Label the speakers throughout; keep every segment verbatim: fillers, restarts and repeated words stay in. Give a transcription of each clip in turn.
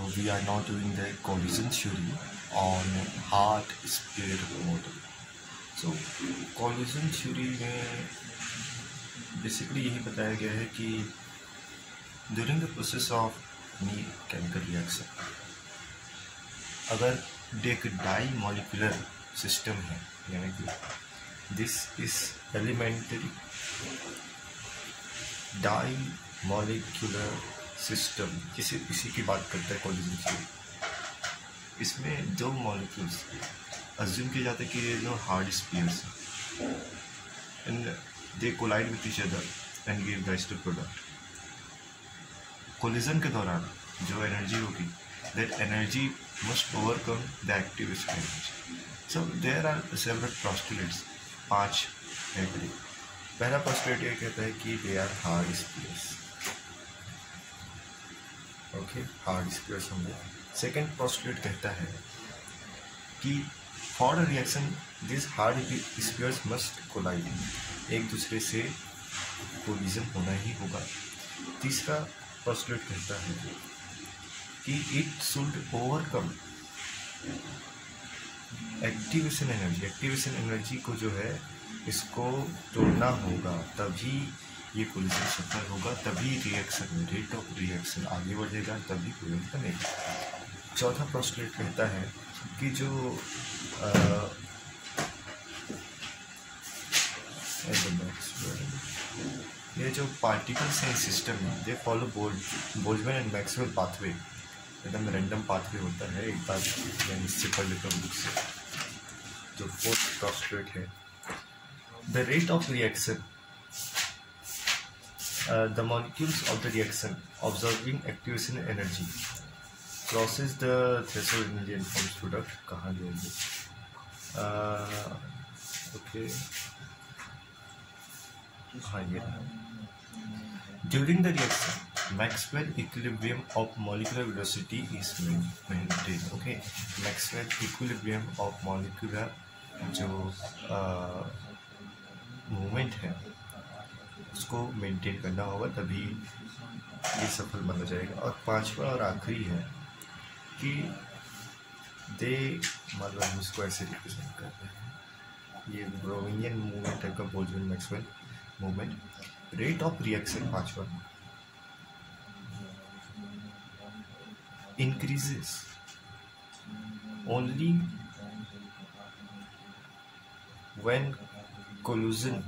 Speaker 1: we are now doing the collision theory on hard sphere model. So collision theory में basically यही बताया गया है कि during the process of any chemical reaction, अगर एक डाई मॉलिकुलर सिस्टम है, यानी कि this is elementary dimolecular system, इसी इसी की बात करता है कॉलिजन थ्योरी। इसमें दो मॉलिक्यूल्स अज्यूम किया जाता है कि ये जो हार्ड स्पीयर्स हैं and they collide with each other and give rise to product. Collision के दौरान जो एनर्जी होगी, that energy must overcome the activation energy. So there are several postulates, पांच है। पहला पोस्टुलेट ये कहता है कि they are hard spheres, okay, hard spheres होंगे। सेकेंड पोस्टुलेट कहता है कि for a reaction this hard spheres must collide, एक दूसरे से कोलिजन होना ही होगा। तीसरा पोस्टुलेट कहता है कि it should overcome activation energy, activation energy को जो है इसको तोड़ना होगा, तभी ये कोलिजन सफल होगा, तभी रिएक्शन रेट ऑफ रिएक्शन आगे बढ़ेगा, तभी कोलिजन बनेगा। चौथा पोस्टुलेट कहता है कि जो आ, ये जो पार्टिकल्स हैं सिस्टम में, they follow Boltzmann and Maxwell pathway, एकदम रैंडम पाथवे होता है। एक बार मैं इससे पढ़ लेता हूँ बुक से। जो फोर्थ पोस्टुलेट है, the rate of reaction, the molecules of the reaction observing activation energy crosses the threshold in the informed product. कहाँ जाएंगे? ओके, हाँ ये during the reaction Maxwell equilibrium of molecular velocity is maintain. Okay, Maxwell equilibrium of molecular जो movement uh, है उसको maintain करना होगा, तभी ये सफल बन जाएगा। और पांचवा और आखिरी है कि दे, मतलब हम इसको ऐसे रिप्रेजेंट करते हैं, ये ब्रोविनियन मूवमेंट है का Boltzmann Maxwell movement. Rate of reaction पांचवा increases only when collision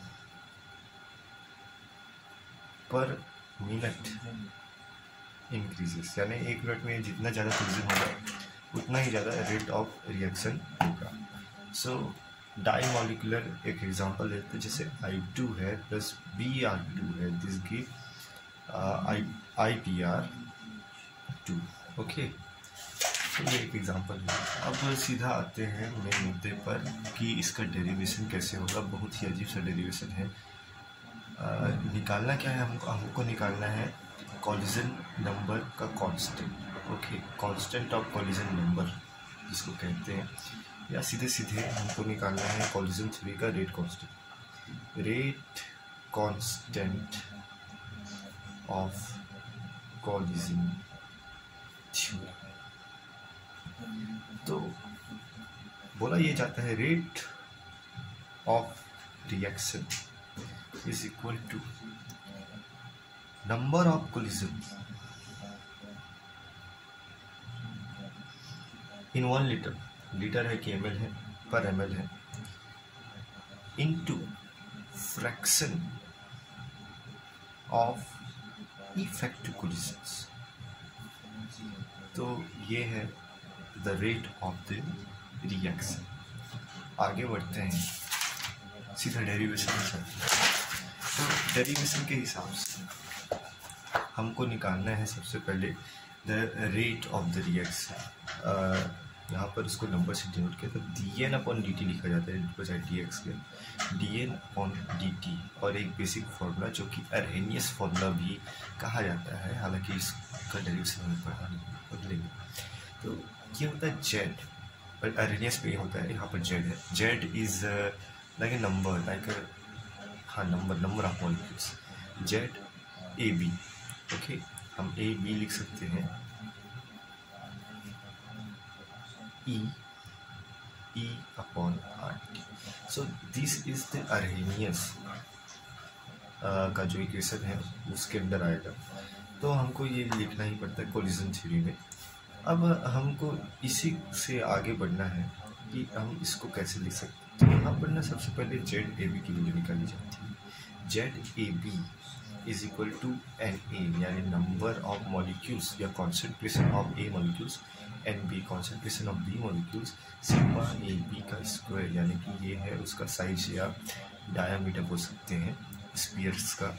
Speaker 1: per minute increases, यानी एक मिनट में जितना ज़्यादा collision होगा उतना ही ज़्यादा रेट ऑफ रिएक्शन होगा। सो डाई मॉलिकुलर एक एग्जांपल लेते हैं, जैसे आई टू है प्लस बी आर टू है, this give I I P R two. Okay, तो ये एक एग्जांपल है। अब सीधा आते हैं मेन मुद्दे पर कि इसका डेरिवेशन कैसे होगा। बहुत ही अजीब सा डेरिवेशन है। आ, निकालना क्या है हमको? हमको निकालना है कॉलिजन नंबर का constant. Okay, constant of collision number जिसको कहते हैं, या सीधे सीधे हमको निकालना है कॉलिजन थ्योरी का rate constant. Rate constant of collision theory. तो बोला ये जाता है rate of reaction is equal to number of collision in one litre, litre है कि एम एल है, पर एम एल है, into fraction of effective collisions. तो ये है the rate of the reaction. आगे बढ़ते हैं, सीधा डेरिवेशन में चलते हैं। तो डेरिवेशन के हिसाब से हमको निकालना है सबसे पहले the rate of the reaction. यहाँ पर इसको नंबर से डिनोट किया, तो D N upon D T लिखा जाता है बजाय डी एक्स के, D N upon D T. और एक बेसिक फार्मूला जो कि अर्हेनियस फार्मूला भी कहा जाता है, हालांकि इसका डेरिवेशन हमें पढ़ा नहीं लेंगे। तो ये होता है जेड, पर अर्हेनियस पे होता है, यहाँ पर जेड है। Z is like a number, like हाँ number number of molecules. Z A B, okay, हम ए बी लिख सकते हैं E E upon R T. So this is the Arrhenius का जो इक्वेशन है उसके अंदर आएगा, तो हमको ये लिखना ही पड़ता है कोलिजन थ्योरी में। अब हमको इसी से आगे बढ़ना है कि हम इसको कैसे लिख सकते हैं। तो यहाँ पर ना सबसे पहले जेड ए बी की वैल्यू निकाली जाती है। Z A B is equal to N A यानी नंबर ऑफ मॉलिक्यूल्स या concentration of A molecules, N B concentration of B molecules, sigma A B का स्क्वायर यानी कि ये है उसका साइज या डायामीटर बोल सकते हैं स्पीयर्स का,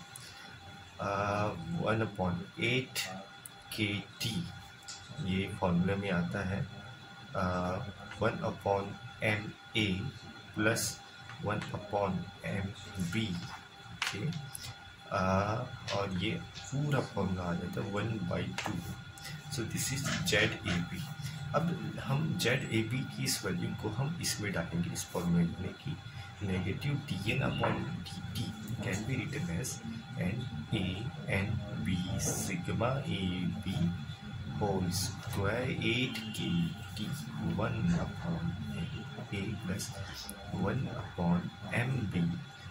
Speaker 1: one upon eight K T ये फॉर्मूला में आता है, one upon M A plus one upon M B के, और ये पूरा फॉर्मूला आ जाता है one by two. So this is Z A B. अब हम जेड ए बी की इस वैल्यू को हम इसमें डालेंगे इस फॉर्मूले में कि negative dn upon dt can be written as n a n b sigma a b whole square eight k t one upon a plus one upon m b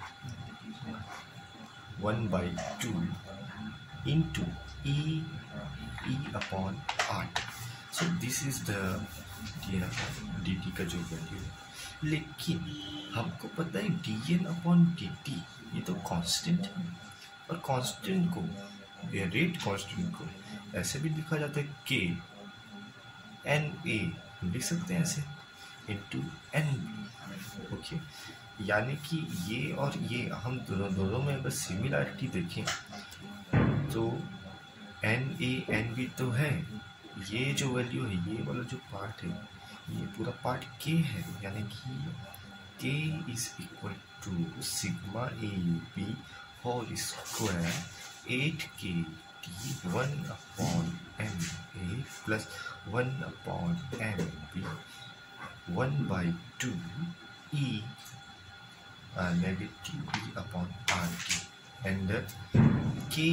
Speaker 1: one by two into e e upon r. So this is the dn upon dt का जो value है, लेकिन हमको पता है D N upon D T ये तो constant है, और कांस्टेंट को या रेट कांस्टेंट को ऐसे भी लिखा जाता है के एन ए लिख सकते हैं ऐसे इंटू एन बी। ओके, यानी कि ये और ये हम दोनों दोनों में अगर सिमिलरिटी देखें तो एन ए एन बी तो है, ये जो वैल्यू है ये वाला जो पार्ट है ये पूरा पार्ट के है, यानी कि K is equal to sigma A B whole square eight K T one upon M A plus one upon M B one by two E negative E upon R T and K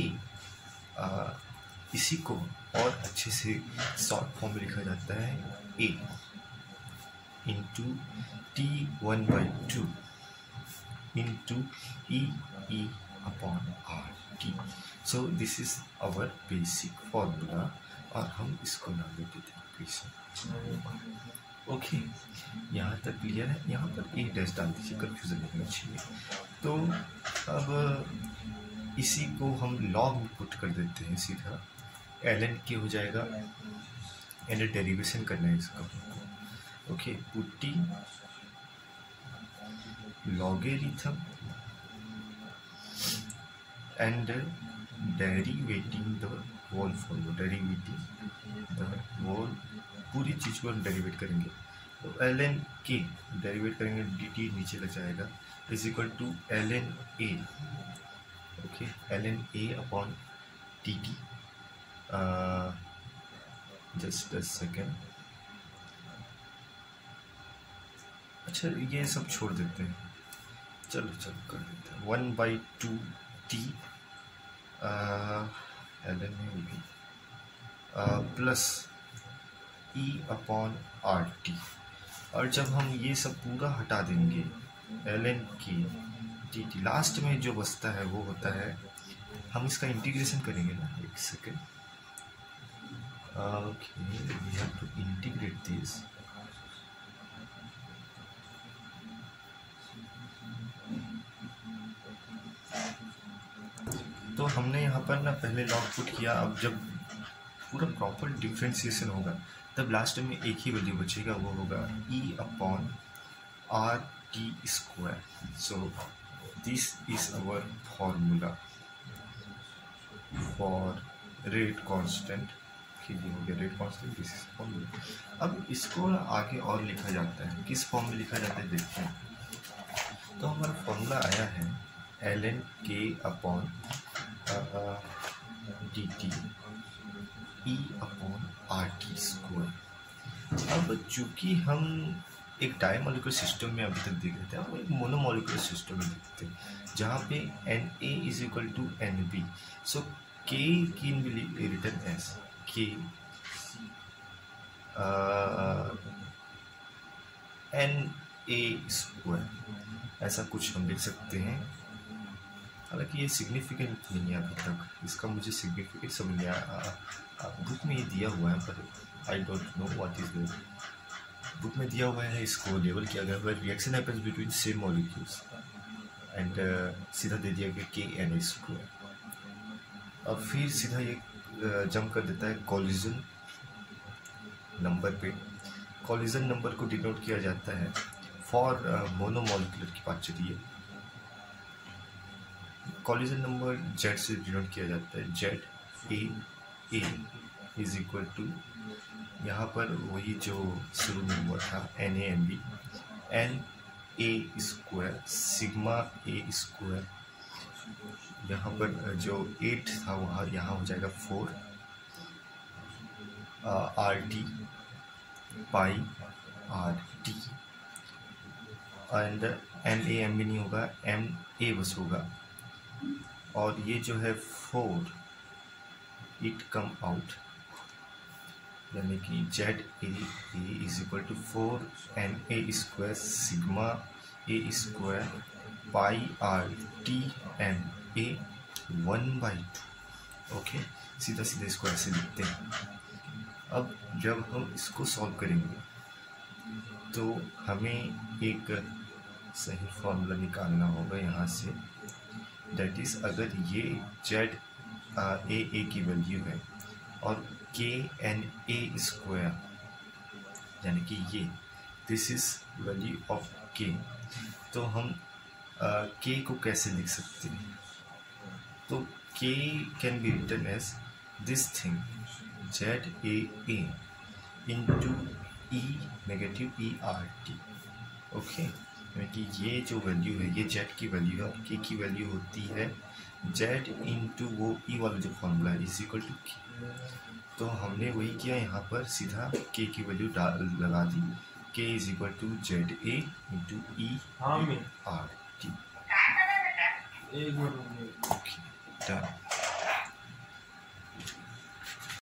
Speaker 1: इसी को और अच्छे से short form में लिखा जाता है ए into T one by two into E E upon R T. So this is our basic formula और हम इसको नाम देते थे इक्वेशन। ओके, यहाँ तक क्लियर है। यहाँ पर एक डैश डाल दीजिए, कंफ्यूजन नहीं होना चाहिए। तो अब इसी को हम लॉग में पुट कर देते हैं सीधा, एल एन के हो जाएगा एंड डेरिवेशन करना है इसका। Okay, putting logarithm and derivating the whole formula, derivating the whole पूरी चीज को हम डेरिवेट करेंगे। तो एल एन के डेरिवेट करेंगे, डी टी नीचे लग जाएगा is equal to L N A. Okay, L N A upon T T, just a second. अच्छा, ये सब छोड़ देते हैं, चलो चलो कर देते हैं। One by two T L N A B plus E upon R T, और जब हम ये सब पूरा हटा देंगे एल एन की टी टी, लास्ट में जो बचता है वो होता है, हम इसका इंटीग्रेशन करेंगे ना, एक second. Okay, we have to integrate this. तो हमने यहाँ पर ना पहले लॉग पुट किया, अब जब पूरा प्रॉपर डिफ्रेंसिएशन होगा तब लास्ट में एक ही वैल्यू बचेगा, वो होगा E upon R T square. So this is our formula for rate constant. ये हो गया rate constant, this is formula. अब इसको आगे और लिखा जाता है, किस फॉर्म में लिखा जाता है देखते हैं। तो हमारा फॉर्मूला आया है L N K upon D T E upon R T square. अब चूंकि हम एक डायमोलिकुलर सिस्टम में अभी तक देख रहे थे, हम एक मोनोमोलिकुलर सिस्टम में देखते हैं जहाँ पे N A is equal to N B. So K can be written as K N A square, ऐसा कुछ हम लिख सकते हैं। हालांकि ये सिग्निफिकेंट नहीं है अभी तक, इसका मुझे सिग्निफिकेंट समझ नहीं आया। बुक में ये दिया हुआ है पर I don't know what is there. Book में दिया हुआ है, इसको लेबल किया गया है reaction happens between same molecules and सीधा दे दिया गया के एन ए स्क्वायर। अब फिर सीधा ये जंप कर देता है कॉलिजन नंबर पे। कॉलिजन नंबर को डिनोट किया जाता है फॉर मोनोमॉलिक्यूलर की बात चलिए। कॉलिजन नंबर जेड से डिनोट किया जाता है, Z A A is equal to, यहाँ पर वही जो शुरू में हुआ था N A M B, N A square sigma A square, यहाँ पर जो एट था वहाँ यहाँ हो जाएगा four R T pi R T, and M A M भी नहीं होगा, एम ए बस होगा। और ये जो है फोर इट कम आउट, यानी कि Z A A is equal to four N A square sigma A square pi R T N A one by two. Okay, सीधा सीधा इसको ऐसे लिखते हैं। अब जब हम इसको सॉल्व करेंगे तो हमें एक सही फॉर्मूला निकालना होगा यहाँ से, दैट इज़ अगर ये जेड ए ए की वैल्यू है और के एन ए स्क्वायर, यानी कि ये दिस इज वैल्यू ऑफ के, तो हम के uh, को कैसे लिख सकते हैं? तो K can be written as this thing Z A A into E negative E R T. Okay, कि ये जो वैल्यू है ये जेड की वैल्यू है और के की वैल्यू होती है जेड इंटू वो ई वाला जो फॉर्मूला है इज इक्वल टू के। तो हमने वही किया, यहाँ पर सीधा के की वैल्यू डाल लगा दी, K is equal to Z A into E R T. Okay, done.